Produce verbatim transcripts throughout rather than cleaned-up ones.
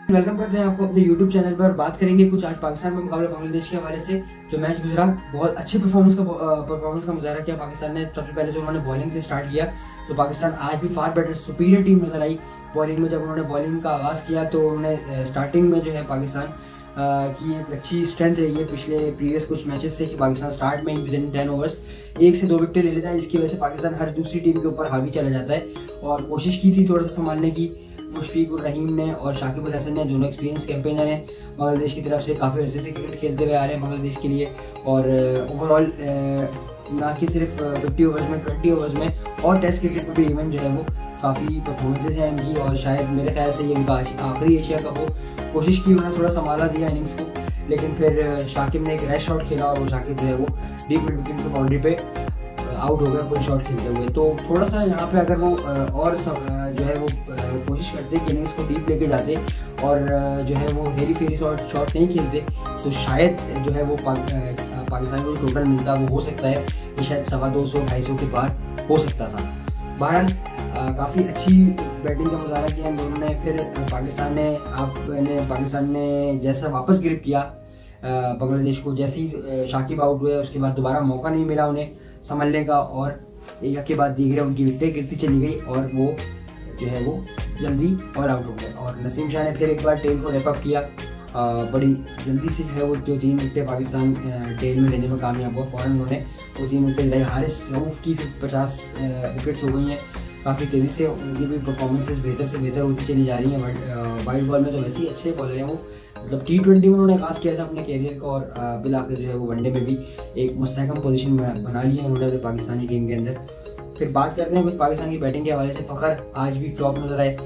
Welcome करते हैं आपको अपने यूट्यूब चैनल पर। बात करेंगे कुछ आज पाकिस्तान में मुकाबले बांग्लादेश के हवाले से। जो मैच गुजरा बहुत अच्छे परफॉर्मेंस का परफॉर्मेंस का मुजाहरा किया पाकिस्तान ने। सबसे पहले जो उन्होंने बॉलिंग से स्टार्ट किया तो पाकिस्तान आज भी फार बेटर सुपीरियर टीम नजर आई बॉलिंग में। जब उन्होंने बॉलिंग का आगाज़ किया तो उन्होंने स्टार्टिंग में जो है पाकिस्तान की एक अच्छी स्ट्रेंथ रही है पिछले प्रीवियस कुछ मैचेस से कि पाकिस्तान स्टार्ट में विद इन टेन ओवर्स एक से दो विकेट ले लेता है, जिसकी वजह से पाकिस्तान हर दूसरी टीम के ऊपर हावी चला जाता है। और कोशिश की थी थोड़ा सा संभालने की मुशफीक उर रहीम ने और शाकिब अल हसन ने, दोनों एक्सपीरियंस कैंपेनर हैं बांग्लादेश की तरफ से, काफ़ी अर्से से क्रिकेट खेलते हुए आ रहे हैं बांग्लादेश के लिए। और ओवरऑल ना कि सिर्फ फिफ्टी ओवर्स में, ट्वेंटी ओवर्स में और टेस्ट क्रिकेट में भी इवन जो है वो काफ़ी परफॉर्मेंसेज हैं इनकी। और शायद मेरे ख्याल से ये इनका आखिरी एशिया कप हो। कोशिश की उन्होंने थोड़ा संभाला दिया इनिंग्स को, लेकिन फिर शाकिब ने एक रैश शॉट खेला और वो शाकिब जो है वो डीप मिड विकेट की बाउंड्री पे आउट हो गया कोई शॉट खेलते हुए। तो थोड़ा सा यहाँ पे अगर वो और जो है वो कोशिश करते कि इनिंग्स को डीप लेके जाते और जो है वो हेरी फेरी शॉट शॉट नहीं खेलते तो शायद जो है वो पाकिस्तान को टोटल मिलता वो हो सकता है कि शायद सवा दो सौ ढाई सौ के पार हो सकता था। बहरहाल काफ़ी अच्छी बैटिंग का मुजाहरा किया इन दोनों ने। फिर पाकिस्तान ने आपने पाकिस्तान ने जैसा वापस ग्रिप किया बांग्लादेश को, जैसे ही शाकिब आउट हुए उसके बाद दोबारा मौका नहीं मिला उन्हें संभलने का और एक के बाद दीगरे उनकी विकेटें गिरती चली गई और वो जो है वो जल्दी ऑल आउट हो गए। और नसीम शाह ने फिर एक बार टेल को रैपअप किया। आ, बड़ी जल्दी से जो है वो जो तीन विकेटें पाकिस्तान टेल में लेने में कामयाब हुआ। फ़ौरन उन्होंने वो तीन विकेट लाई। हारिस रऊफ की फिर पचास विकेट्स हो गई हैं। काफ़ी तेज़ी से उनकी भी परफॉर्मेंसेस बेहतर से बेहतर होती चली जा रही हैं। वाइट बॉल में तो वैसे ही अच्छे बॉलर हैं वो। मतलब टी ट्वेंटी में उन्होंने आगाज़ किया था अपने कैरियर का और बिल आखिर जो है वो वनडे में भी एक मुस्तहकम पोजीशन बना ली है उन्होंने अपनी पाकिस्तानी टीम के अंदर। फिर बात करते हैं कुछ पाकिस्तान की बैटिंग के हवाले से। फ़खर आज भी फ्लॉप नजर आए।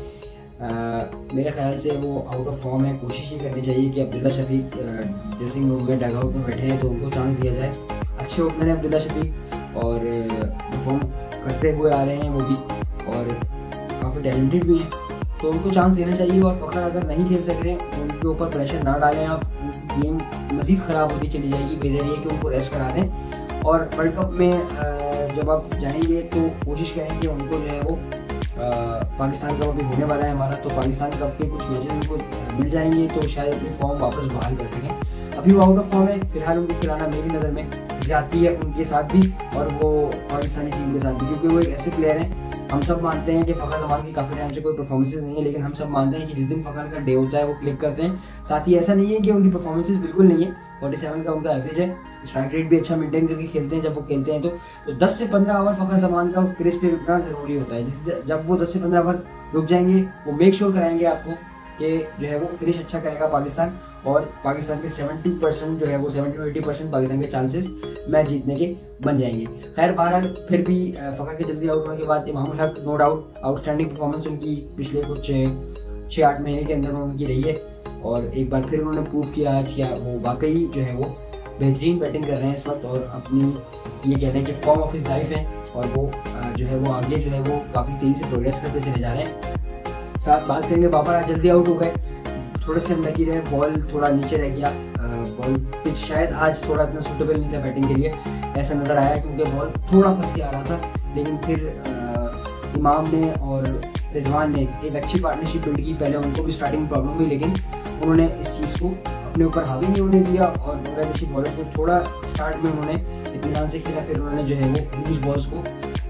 मेरे ख्याल से वो आउट ऑफ फॉर्म है। कोशिश ही करनी चाहिए कि अब्दुल्ला शफीक ड्रेसिंग रूम में डगआउट में बैठे हैं तो उनको चांस दिया जाए। अच्छे ओपनर हैं अब्दुल्ला शफीक और परफॉर्म करते हुए आ रहे हैं वो भी और काफ़ी टैलेंटेड भी हैं, तो उनको चांस देना चाहिए। और फ़खर अगर नहीं खेल सक रहे उनके ऊपर प्रेशर ना डालें आप, गेम मज़ीद ख़राब होती चली जाएगी। बेहतर ये कि उनको रेस्ट करा दें। और वर्ल्ड कप में जब आप जाएंगे तो कोशिश करें कि उनको जो है वो पाकिस्तान कप अभी होने वाला है हमारा, तो पाकिस्तान कप के कुछ मैचेस उनको मिल जाएंगे तो शायद अपनी फॉर्म वापस बहाल कर सकें। अभी वो आउट ऑफ फॉर्म है फिलहाल। उनको खिलाना मेरी नज़र में ज़्यादती है उनके साथ भी और वो पाकिस्तानी टीम के साथ भी, क्योंकि वो एक ऐसे प्लेयर हैं। हम सब मानते हैं कि फ़खर जमान की काफ़ी टाइम से कोई परफॉर्मेंसेज नहीं है, लेकिन हम सब मानते हैं कि जिस दिन फ़खर का डे होता है वो क्लिक करते हैं। साथ ही ऐसा नहीं है कि उनकी परफॉर्मेंसेज बिल्कुल नहीं है। सैंतालीस का उनका एवरेज है। स्ट्राइक रेट भी अच्छा मेंटेन करके खेलते हैं जब वो खेलते हैं तो, तो दस से पंद्रह ओवर फ़खर जमान का क्रिस पे रुकना ज़रूरी होता है। जिस जब वो दस से पंद्रह ओवर रुक जाएंगे वो मेक श्योर कराएंगे आपको कि जो है वो फिनिश अच्छा करेगा पाकिस्तान और पाकिस्तान के सेवेंटी परसेंट जो है वो seventy to eighty percent Pakistan के चांसेस मैच जीतने के बन जाएंगे। खैर बहरहाल फिर भी फ़खर के जल्दी आउट होने के बाद Imamul Haq no doubt outstanding performance उनकी पिछले कुछ छः आठ महीने के अंदर उनकी रही है और एक बार फिर उन्होंने प्रूव किया आज क्या वो वाकई जो है वो बेहतरीन बैटिंग कर रहे हैं इस वक्त और अपनी ये कह रहे हैं कि फॉर्म ऑफ हिज लाइफ है और वो जो है वो आगे जो है वो काफ़ी तेज़ी से प्रोग्रेस करते चले जा रहे हैं। साथ बात करेंगे बाबर आज जल्दी आउट हो गए, थोड़े से अनलकी रहे, बॉल थोड़ा नीचे रह गया। बॉल पिच शायद आज थोड़ा इतना सूटेबल नहीं था बैटिंग के लिए, ऐसा नज़र आया क्योंकि बॉल थोड़ा फंस के आ रहा था। लेकिन फिर आ, इमाम ने और रिजवान ने एक अच्छी पार्टनरशिप बिल्ड की। पहले उनको भी स्टार्टिंग प्रॉब्लम हुई लेकिन उन्होंने इस चीज़ को अपने ऊपर हावी नहीं होने दिया और बांग्लादेशी बॉलर्स को थोड़ा स्टार्ट में उन्होंने इत्मीनान से खेला। फिर उन्होंने जो है वो लूज बॉल्स को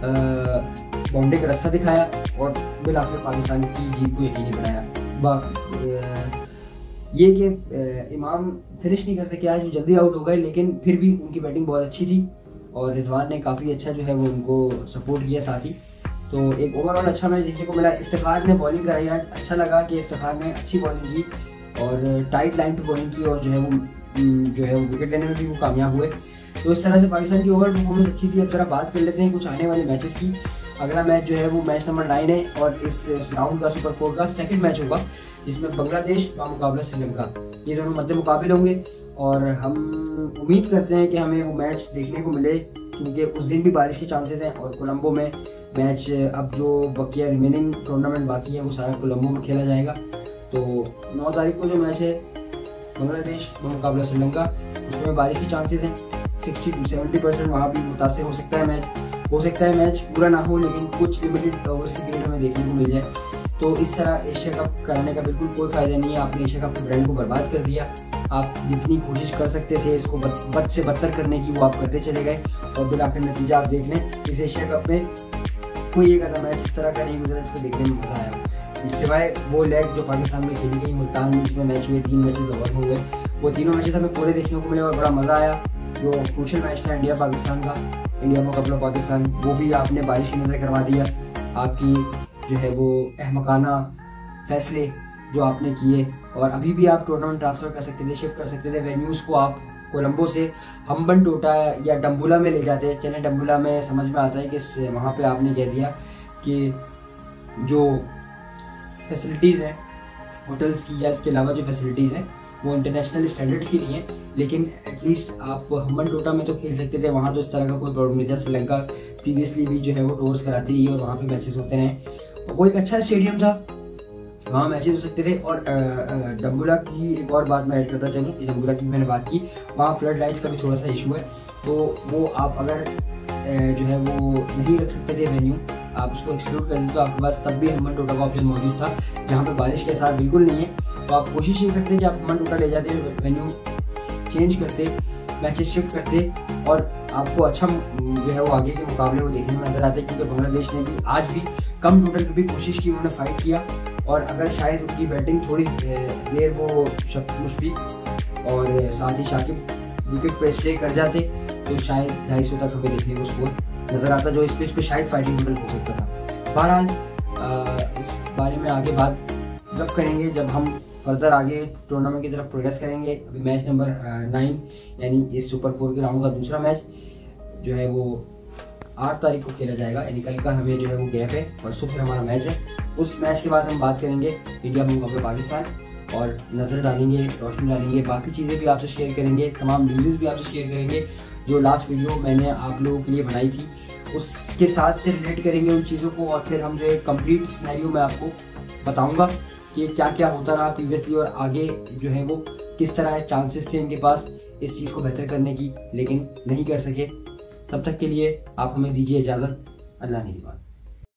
बाउंड्री का रास्ता दिखाया और बिल आखिर पाकिस्तान की जीत को यकीनी बनाया। ये कि इमाम फिनिश नहीं कर सके आज, वो जल्दी आउट हो गए, लेकिन फिर भी उनकी बैटिंग बहुत अच्छी थी और रिजवान ने काफ़ी अच्छा जो है वो उनको सपोर्ट किया साथ ही। तो एक ओवरऑल अच्छा मैच देखने को मिला। इफ्तिखार ने बॉलिंग कराई आज, अच्छा लगा कि इफ्तिखार ने अच्छी बॉलिंग की और टाइट लाइन पे बॉलिंग की और जो है वो जो है वो विकेट लेने में भी वो कामयाब हुए। तो इस तरह से पाकिस्तान की ओवरऑल परफॉर्मेंस अच्छी थी। अब जरा बात कर लेते हैं कुछ आने वाले मैचेस की। अगला मैच जो है वो मैच नंबर नाइन है और इस राउंड का सुपर फोर का सेकंड मैच होगा जिसमें बांग्लादेश का मुकाबला श्रीलंका, ये दोनों मध्य मुकाबले होंगे और हम उम्मीद करते हैं कि हमें वो मैच देखने को मिले क्योंकि उस दिन भी बारिश के चांसेस हैं और कोलंबो में मैच अब जो बकिया रिमेनिंग टूर्नामेंट बाकी है वो सारा कोलंबो में खेला जाएगा। तो नौ तारीख को जो मैच है बांग्लादेश का मुकाबला श्रीलंका, उसमें बारिश के चांसेस हैं सिक्सटी टू सेवेंटी परसेंट। वहाँ भी मुतासिर हो सकता है मैच, हो सकता है मैच पूरा ना हो लेकिन कुछ लिमिटेड ओवर्स की क्रिकेट हमें देखने को मिल जाए। तो इस तरह एशिया कप कराने का बिल्कुल कोई फायदा नहीं है। आपने एशिया कप के ब्रांड को बर्बाद कर दिया। आप जितनी कोशिश कर सकते थे इसको बद से बदतर करने की, वो आप करते चले गए और फिर आखिर नतीजा आप देख लें। इस एशिया कप में कोई एक आधा मैच इस तरह का नहीं गुजरा जिसको देखने में मजा आया, सिवाय वो लेग जो पाकिस्तान में खेली गई मुल्तान में, इसमें मैच हुए, तीन मैचेस ओवर हो गए। वो तीनों मैचेस हमें पूरे देखने को मिले और बड़ा मज़ा आया। जो क्रूशियल मैच था इंडिया पाकिस्तान का, इंडिया मुकाबला पाकिस्तान, वो भी आपने बारिश की नज़र करवा दिया। आपकी जो है वो अहमकाना फैसले जो आपने किए, और अभी भी आप टूर्नामेंट ट्रांसफ़र कर सकते थे, शिफ्ट कर सकते थे वेन्यूज़ को। आप कोलंबो से हम्बन टोटा या डम्बुला में ले जाते। चले डम्बुला में समझ में आता है कि वहाँ पे आपने कह दिया कि जो फैसिलिटीज़ हैं होटल्स की या इसके अलावा जो फैसिलिटीज़ हैं वो इंटरनेशनल स्टैंडर्ड्स की नहीं है, लेकिन एटलीस्ट आप हम्बन टोटा में तो खेल सकते थे। वहाँ तो इस तरह का कोई प्रॉब्लम नहीं था। श्रीलंका प्रीवियसली भी जो है वो टूर्स कराती रही और वहाँ पे मैचेस होते रहे, और वो एक अच्छा स्टेडियम था, वहाँ मैचेस हो सकते थे। और डम्बुला की एक और बात मैं ऐड करता चलूँ कि डम्बुला की मैंने बात की, वहाँ फ्लड लाइट्स का भी थोड़ा सा इशू है, तो वो आप अगर जो है वो नहीं रख सकते थे वेन्यू, आप उसको एक्सक्लूड कर दें, तो आपके पास तब भी हम्बन टोटा का ऑप्शन मौजूद था जहाँ पे बारिश के आसार बिल्कुल नहीं है। तो आप कोशिश ये करते कि आप हम्बन टोटा ले जाते, वेन्यू चेंज करते, मैचेस शिफ्ट करते, और आपको अच्छा जो है वो आगे के मुकाबले वो देखने में नजर आता है। क्योंकि बांग्लादेश ने भी आज भी कम टोटल की भी कोशिश की, उन्होंने फाइट किया, और अगर शायद उनकी बैटिंग थोड़ी देर वो मुशफीक और साथ ही शाकिब विकेट पे स्टे कर जाते तो शायद ढाई सौ तक हमें देखने को स्कोर नजर आता, जो इस पिच पे शायद फाइटिंग टोटल हो सकता था। बहरहाल इस बारे में आगे बात जब करेंगे, जब हम फर्दर आगे टूर्नामेंट की तरफ प्रोग्रेस करेंगे। अभी मैच नंबर नाइन यानी इस सुपर फोर के राउंड का दूसरा मैच जो है वो आठ तारीख को खेला जाएगा, यानी कल का हमें जो है वो गैप है, परसों फिर हमारा मैच है। उस मैच के बाद हम बात करेंगे इंडिया मुकाबला पाकिस्तान, और नज़र डालेंगे, रोशनी डालेंगे, बाकी चीज़ें भी आपसे शेयर करेंगे, तमाम न्यूज़ भी आपसे शेयर करेंगे। जो लास्ट वीडियो मैंने आप लोगों के लिए बनाई थी उसके साथ से रिलेट करेंगे उन चीज़ों को, और फिर हम जो एक कंप्लीट सिनेरियो में आपको बताऊंगा कि क्या क्या होता रहा प्रीवियसली और आगे जो है वो किस तरह चांसेस थे इनके पास इस चीज़ को बेहतर करने की, लेकिन नहीं कर सके। तब तक के लिए आप हमें दीजिए इजाज़त। अल्लाह निगहबान।